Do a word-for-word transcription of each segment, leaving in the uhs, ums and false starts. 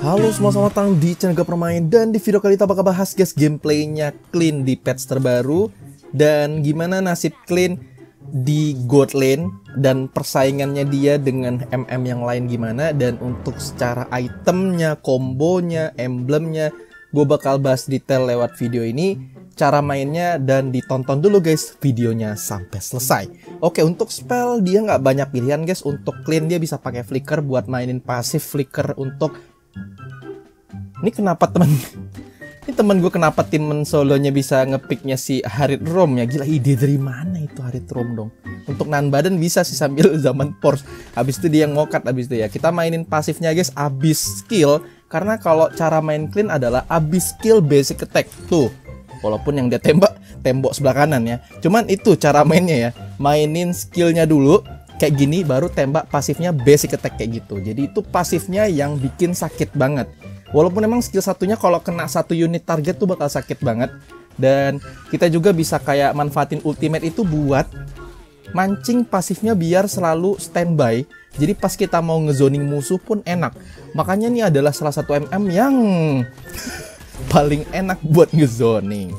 Halo semua, selamat datang di channel Gak Permain. Dan di video kali ini kita bakal bahas guys gameplaynya Clint di patch terbaru, dan gimana nasib Clint di gold lane dan persaingannya dia dengan M M yang lain gimana. Dan untuk secara itemnya, kombonya, emblemnya, gue bakal bahas detail lewat video ini, cara mainnya, dan ditonton dulu guys videonya sampai selesai. Oke, untuk spell dia nggak banyak pilihan guys. Untuk Clint dia bisa pakai flicker buat mainin pasif flicker. Untuk ini kenapa temen ini temen gue kenapa tim solonya bisa ngepicknya si Harit Rom ya, gila, ide dari mana itu Harit Rom dong. Untuk nahan badan bisa sih sambil zaman Force, habis itu dia yang ngokat. Habis itu ya kita mainin pasifnya guys, abis skill. Karena kalau cara main Clint adalah abis skill basic attack tuh, walaupun yang dia tembak tembok sebelah kanan ya, cuman itu cara mainnya ya, mainin skillnya dulu kayak gini baru tembak pasifnya basic attack kayak gitu. Jadi itu pasifnya yang bikin sakit banget. Walaupun emang skill satunya kalau kena satu unit target tuh bakal sakit banget. Dan kita juga bisa kayak manfaatin ultimate itu buat mancing pasifnya biar selalu standby. Jadi pas kita mau ngezoning musuh pun enak. Makanya ini adalah salah satu M M yang paling enak buat ngezoning.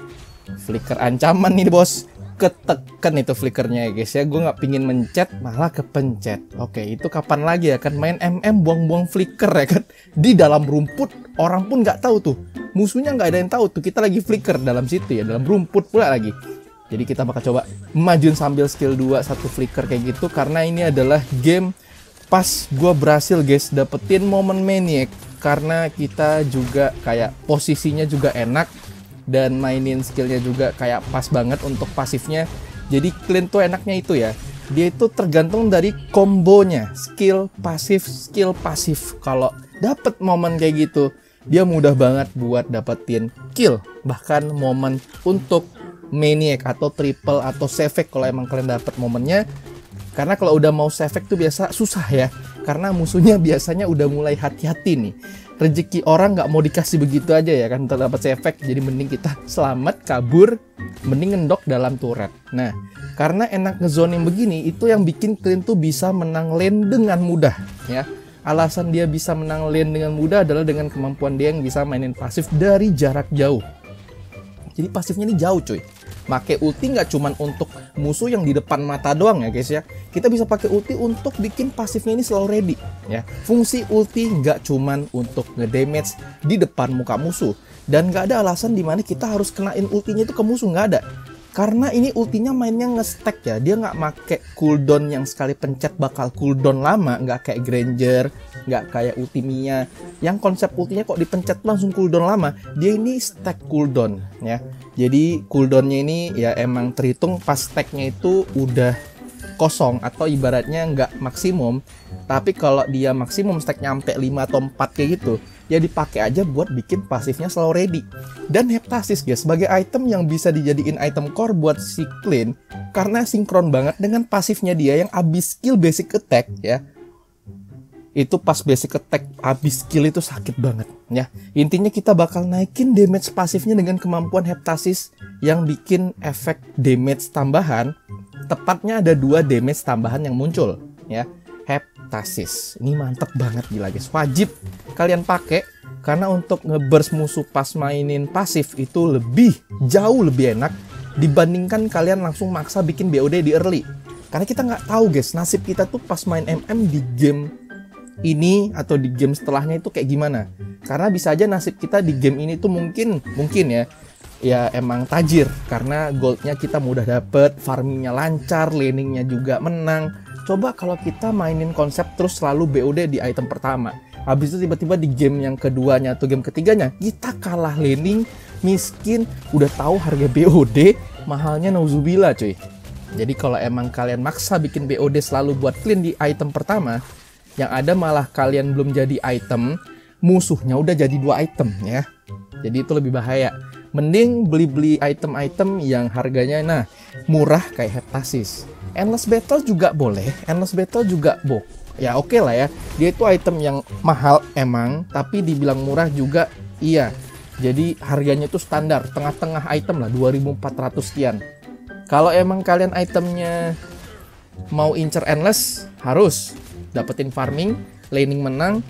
Flicker ancaman nih bos, keteken itu flickernya ya guys ya. Gue nggak pingin mencet malah kepencet. Oke, itu kapan lagi ya kan main M M buang-buang flicker ya kan di dalam rumput, orang pun nggak tahu tuh, musuhnya nggak ada yang tahu tuh kita lagi flicker dalam situ ya, dalam rumput pula lagi. Jadi kita bakal coba majuin sambil skill dua satu flicker kayak gitu, karena ini adalah game pas gue berhasil guys dapetin momen maniac, karena kita juga kayak posisinya juga enak dan mainin skillnya juga kayak pas banget untuk pasifnya. Jadi Clint tuh enaknya itu ya, dia itu tergantung dari kombonya, skill pasif, skill pasif. Kalau dapet momen kayak gitu, dia mudah banget buat dapetin kill, bahkan momen untuk maniac atau triple atau sefek kalau emang kalian dapet momennya. Karena kalau udah mau sefek tuh biasa susah ya, karena musuhnya biasanya udah mulai hati-hati nih. Rezeki orang nggak mau dikasih begitu aja ya kan untuk dapat sefek. Jadi mending kita selamat kabur, mending ngendok dalam turret. Nah, karena enak ngezoning begini, itu yang bikin Clint tuh bisa menang lane dengan mudah ya. Alasan dia bisa menang lane dengan mudah adalah dengan kemampuan dia yang bisa mainin pasif dari jarak jauh. Jadi pasifnya ini jauh cuy. Pakai ulti nggak cuman untuk musuh yang di depan mata doang ya guys ya. Kita bisa pakai ulti untuk bikin pasifnya ini selalu ready ya. Fungsi ulti nggak cuman untuk ngedamage di depan muka musuh. Dan nggak ada alasan dimana kita harus kenain ultinya itu ke musuh, nggak ada. Karena ini ultinya mainnya nge-stack ya. Dia nggak make cooldown yang sekali pencet bakal cooldown lama. Nggak kayak Granger, nggak kayak ulti Mia yang konsep ultinya kok dipencet langsung cooldown lama. Dia ini stack cooldown ya. Jadi cooldownnya ini ya emang terhitung pas stacknya itu udah kosong atau ibaratnya nggak maksimum. Tapi kalau dia maksimum stacknya sampai lima atau empat kayak gitu, ya dipakai aja buat bikin pasifnya selalu ready. Dan Heptasis guys sebagai item yang bisa dijadiin item core buat si Clint, karena sinkron banget dengan pasifnya dia yang abis skill basic attack ya. Itu pas basic attack abis skill itu sakit banget ya. Intinya kita bakal naikin damage pasifnya dengan kemampuan Heptasis yang bikin efek damage tambahan. Tepatnya ada dua damage tambahan yang muncul ya. Heptasis ini mantep banget gila guys, wajib kalian pakai. Karena untuk ngeburst musuh pas mainin pasif itu lebih jauh lebih enak dibandingkan kalian langsung maksa bikin B O D di early. Karena kita nggak tahu guys nasib kita tuh pas main M M di game ini atau di game setelahnya itu kayak gimana. Karena bisa aja nasib kita di game ini tuh mungkin mungkin ya ya emang tajir, karena goldnya kita mudah dapet, farmingnya lancar, laningnya juga menang. Coba kalau kita mainin konsep terus selalu B O D di item pertama, habis itu tiba-tiba di game yang keduanya atau game ketiganya kita kalah laning, miskin, udah tahu harga B O D mahalnya nauzubillah cuy. Jadi kalau emang kalian maksa bikin B O D selalu buat clean di item pertama, yang ada malah kalian belum jadi item, musuhnya udah jadi dua item ya. Jadi itu lebih bahaya. Mending beli-beli item-item yang harganya nah murah kayak Heptasis. Endless Battle juga boleh, Endless Battle juga bok. Ya oke okay lah ya. Dia itu item yang mahal emang, tapi dibilang murah juga iya. Jadi harganya tuh standar, tengah-tengah item lah, dua ribu empat ratus sekian. Kalau emang kalian itemnya mau incer endless, harus dapetin farming, laning menang,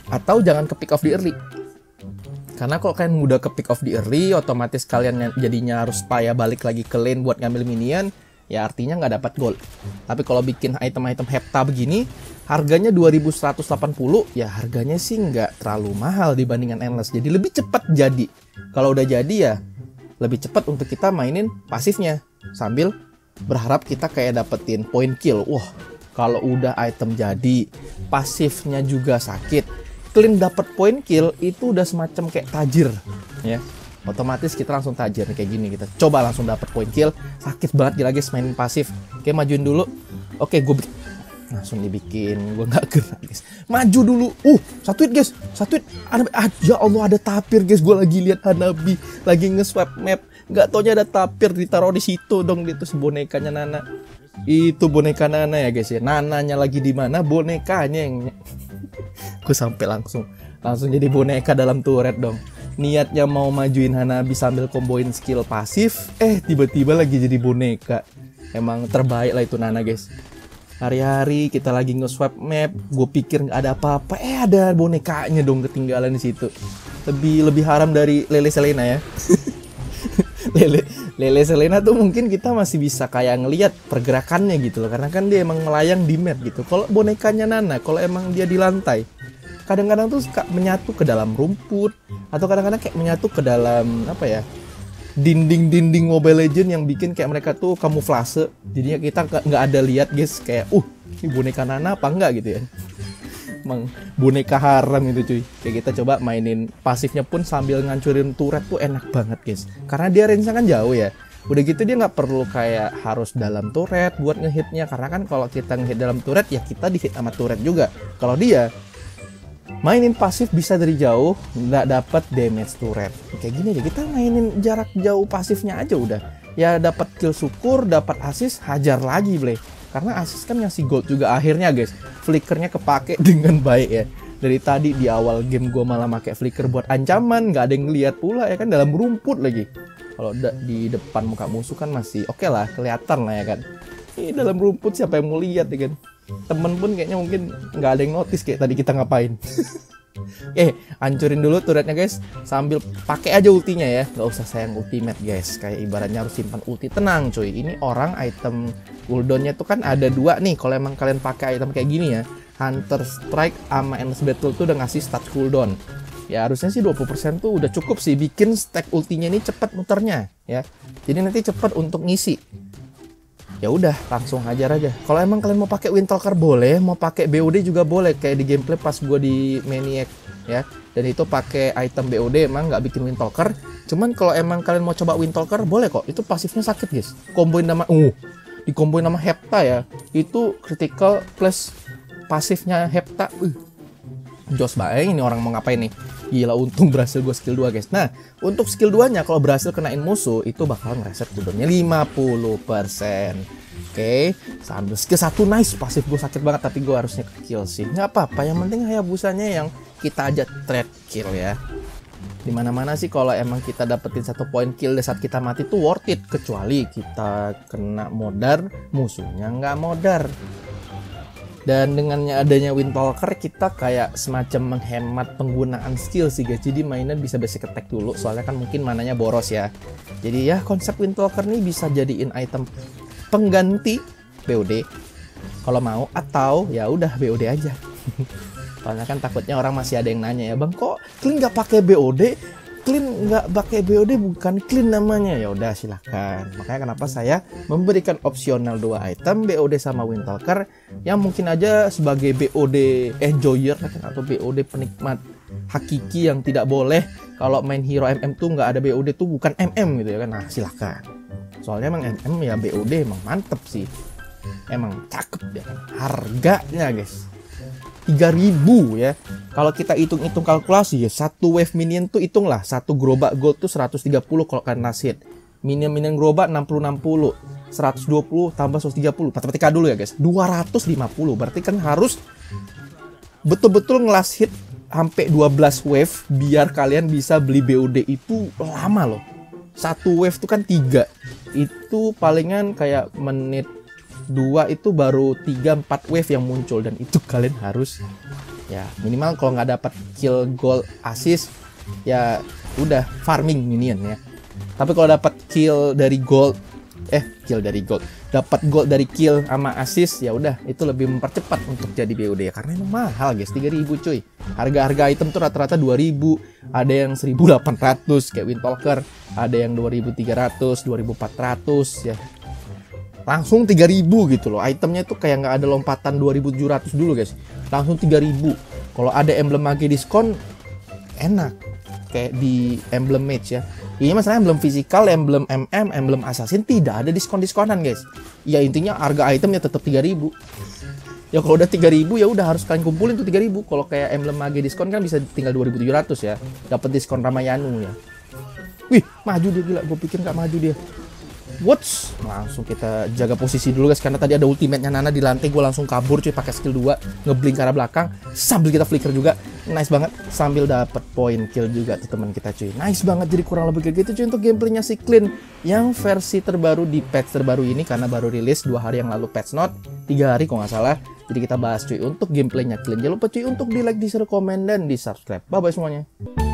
Atau jangan ke pick off di early. Karena kalau kalian udah ke pick off di early, otomatis kalian jadinya harus payah balik lagi ke lane buat ngambil minion, ya artinya nggak dapat gold. Tapi kalau bikin item-item hepta begini, harganya dua ribu seratus delapan puluh, ya harganya sih nggak terlalu mahal dibandingkan Endless. Jadi lebih cepat jadi. Kalau udah jadi ya lebih cepat untuk kita mainin pasifnya. Sambil berharap kita kayak dapetin point kill. Wah, kalau udah item jadi, pasifnya juga sakit, Clean dapat point kill, itu udah semacam kayak tajir, ya. Otomatis kita langsung tajir nih, kayak gini. Kita coba langsung dapat point kill, sakit banget gila guys mainin pasif. Oke, majuin dulu. Oke, gue bikin, langsung dibikin, gue nggak gerak guys. Maju dulu. Uh, satu hit guys, satu hit. Ada, ah, ya Allah ada tapir guys. Gue lagi lihat Hanabi lagi nge-swap map, nggak taunya ada tapir ditaruh di situ dong. Itu bonekanya Nana. Itu boneka Nana ya guys ya. Nananya lagi di mana? Bonekanya yang gue sampai langsung langsung jadi boneka dalam turret dong. Niatnya mau majuin Hanabi sambil komboin skill pasif, eh tiba-tiba lagi jadi boneka. Emang terbaik lah itu Nana guys. Hari-hari kita lagi nge-swap map, gue pikir nggak ada apa-apa, eh ada bonekanya dong ketinggalan di situ. Lebih lebih haram dari Lele Selena ya. Lele Lele Selena tuh mungkin kita masih bisa kayak ngelihat pergerakannya gitu loh, karena kan dia emang melayang di map gitu. Kalau bonekanya Nana, kalau emang dia di lantai, kadang-kadang tuh suka menyatu ke dalam rumput, atau kadang-kadang kayak menyatu ke dalam apa ya, dinding-dinding Mobile Legends yang bikin kayak mereka tuh kamuflase. Jadinya kita nggak ada lihat guys, kayak uh ini boneka Nana apa enggak gitu ya. Emang boneka haram itu cuy. Kayak kita coba mainin pasifnya pun sambil ngancurin turret tuh enak banget guys. Karena dia range-nya kan jauh ya. Udah gitu dia nggak perlu kayak harus dalam turret buat ngehitnya. Karena kan kalau kita ngehit dalam turret ya kita di hit sama turret juga. Kalau dia mainin pasif bisa dari jauh, nggak dapat damage turret. Kayak gini deh, kita mainin jarak jauh pasifnya aja udah. Ya dapat kill syukur, dapat assist, hajar lagi Blay. Karena assist kan ngasih gold juga akhirnya guys. Flickernya kepake dengan baik ya. Dari tadi di awal game gue malah pakai flicker buat ancaman, nggak ada yang ngeliat pula ya kan, dalam rumput lagi. Kalau di depan muka musuh kan masih oke okay lah, kelihatan lah ya kan. Ini dalam rumput siapa yang mau lihat ya kan. Temen pun kayaknya mungkin nggak ada yang notice kayak tadi kita ngapain. Eh, hancurin dulu turretnya guys, sambil pakai aja ultinya ya, nggak usah sayang ultimate guys. Kayak ibaratnya harus simpan ulti. Tenang cuy, ini orang item cooldownnya tuh kan ada dua nih. Kalau emang kalian pakai item kayak gini ya, Hunter Strike sama Endless Battle tuh udah ngasih start cooldown. Ya harusnya sih dua puluh persen tuh udah cukup sih bikin stack ultinya ini cepat muternya ya. Jadi nanti cepat untuk ngisi. Ya udah langsung hajar aja. Kalau emang kalian mau pakai Windtalker boleh, mau pakai B O D juga boleh, kayak di gameplay pas gue di Maniac ya. Dan itu pakai item B O D emang nggak bikin Windtalker. Cuman kalau emang kalian mau coba Windtalker boleh kok. Itu pasifnya sakit guys. Komboin nama uh dikomboin nama Hepta ya. Itu critical plus pasifnya Hepta. Uh. Jos banget ini orang mau ngapain nih. Gila, untung berhasil gue skill dua guys. Nah, untuk skill dua nya kalau berhasil kenain musuh itu bakal ngereset cooldownnya lima puluh persen. Oke, sambil skill satu nice, pasif gue sakit banget tapi gue harusnya ke kill sih. Nggak apa-apa, yang penting Hayabusanya yang kita aja trade kill ya. Dimana-mana sih kalau emang kita dapetin satu point kill di saat kita mati tuh worth it. Kecuali kita kena modar, musuhnya nggak modar. Dan dengannya adanya Windtalker kita kayak semacam menghemat penggunaan skill sih guys. Jadi mainnya bisa basic attack dulu, soalnya kan mungkin mananya boros ya. Jadi ya konsep Windtalker nih bisa jadiin item pengganti B O D kalau mau, atau ya udah B O D aja. Soalnya kan takutnya orang masih ada yang nanya ya, bang kok Clean nggak pakai B O D? Clean nggak pakai B O D bukan Clean namanya. Ya udah silahkan. Makanya kenapa saya memberikan opsional dua item B O D sama Windtalker yang mungkin aja sebagai B O D enjoyer atau B O D penikmat hakiki yang tidak boleh kalau main hero M M tuh nggak ada B O D tuh bukan M M gitu ya kan. Nah silahkan. Soalnya emang M M ya B O D emang mantep sih. Emang cakep ya kan. Harganya guys tiga ribu ya. Kalau kita hitung-hitung kalkulasi ya, satu wave minion tuh hitunglah satu gerobak gold tuh seratus tiga puluh kalau kalian nasit. Minion-minion gerobak enam puluh enam puluh, seratus dua puluh tambah seratus tiga puluh. Matematika dulu ya guys. dua ratus lima puluh. Berarti kan harus betul-betul ngelas hit sampai dua belas wave biar kalian bisa beli B O D. Itu lama loh. Satu wave tuh kan tiga. Itu palingan kayak menit dua itu baru tiga empat wave yang muncul, dan itu kalian harus Ya minimal kalau nggak dapat kill, gold, assist, ya udah farming minion ya. Tapi kalau dapat kill dari gold, eh kill dari gold, dapat gold dari kill sama assist, ya udah itu lebih mempercepat untuk jadi B O D ya, karena emang mahal guys, tiga ribu cuy. Harga-harga item tuh rata-rata dua ribu, ada yang seribu delapan ratus kayak Windtalker, ada yang dua ribu tiga ratus, dua ribu empat ratus ya. Langsung tiga ribu gitu loh. Itemnya tuh kayak nggak ada lompatan dua ribu tujuh ratus dulu guys. Langsung tiga ribu. Kalau ada emblem mage diskon enak. Kayak di emblem mage ya. Ini masalahnya emblem fisikal, emblem M M, emblem assassin tidak ada diskon-diskonan guys. Ya intinya harga itemnya tetap tiga ribu. Ya kalau udah tiga ribu ya udah harus kalian kumpulin tuh tiga ribu. Kalau kayak emblem mage diskon kan bisa tinggal dua ribu tujuh ratus ya. Dapat diskon Ramayanu ya. Wih, maju dia gila. Gue pikir nggak maju dia. What's? Langsung kita jaga posisi dulu guys, karena tadi ada ultimate-nya Nana di lantai. Gue langsung kabur cuy pakai skill dua, ngeblink ke arah belakang sambil kita flicker juga. Nice banget, sambil dapat poin kill juga tuh teman kita cuy. Nice banget, jadi kurang lebih kayak gitu cuy untuk gameplaynya si Clint yang versi terbaru di patch terbaru ini, karena baru rilis dua hari yang lalu patch note, tiga hari kok nggak salah. Jadi kita bahas cuy untuk gameplaynya Clint. Jangan lupa cuy untuk di like, di share, komen, dan di subscribe. Bye bye semuanya.